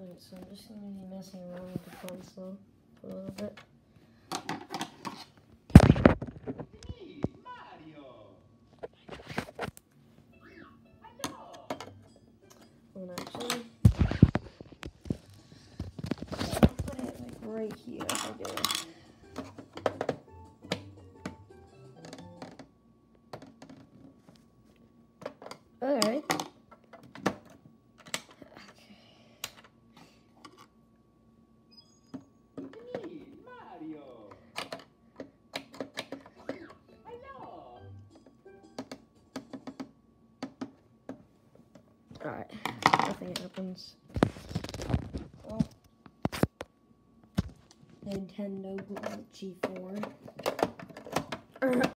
Alright, so I'm just going to be messing around with the console for a little bit. And actually, I'll put it like right here if I do it. Alright. Alright, nothing happens. Well, Nintendo G4.